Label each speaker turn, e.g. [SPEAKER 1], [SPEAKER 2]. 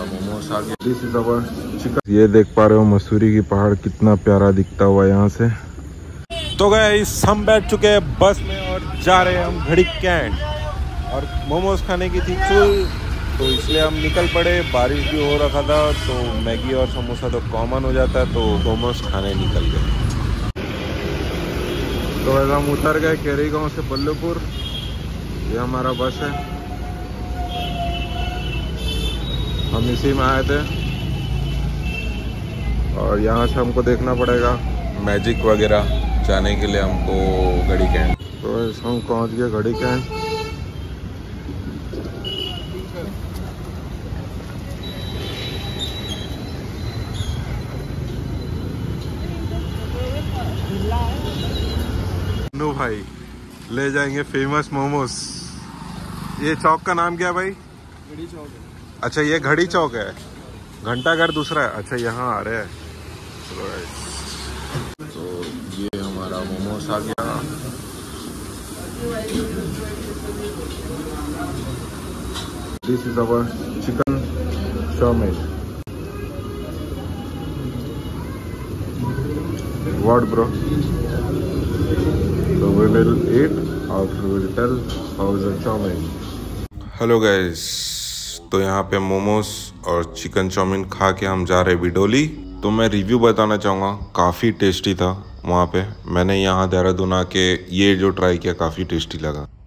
[SPEAKER 1] हमारा मोमोस आ गया। This is our chicken. ये देख पा रहे हो मसूरी की पहाड़ कितना प्यारा दिखता हुआ यहाँ से। तो गाइस हम बैठ चुके हैं बस में और जा रहे हैं हम घड़ी कैंट। और मोमोज खाने की थी चुल, तो इसलिए हम निकल पड़े। बारिश भी हो रखा था तो मैगी और समोसा तो कॉमन हो जाता है, तो मोमोज खाने निकल गए। तो वैसे हम उतर गए केरी गांव से बल्लभपुर। ये हमारा बस है, हम इसी में आए थे। और यहाँ से हमको देखना पड़ेगा मैजिक वगैरह जाने के लिए हमको घड़ी कैंट। तो हम पहुँच गए घड़ी कैंट। नो भाई ले जाएंगे फेमस मोमोज। ये चौक का नाम क्या है भाई? घड़ी चौक है। अच्छा ये घड़ी चौक है, घंटाघर दूसरा है। अच्छा यहाँ आ रहे हैं। तो ये हमारा मोमोज आ गया। This is our chicken chowmein. What bro? So we will eat after we will tell how is the chowmein. Hello guys, तो यहाँ पे मोमोज और चिकन चाउमीन खा के हम जा रहे बिडोली। तो मैं रिव्यू बताना चाहूँगा, काफ़ी टेस्टी था वहाँ पे। मैंने यहाँ देहरादून आके ये जो ट्राई किया काफ़ी टेस्टी लगा।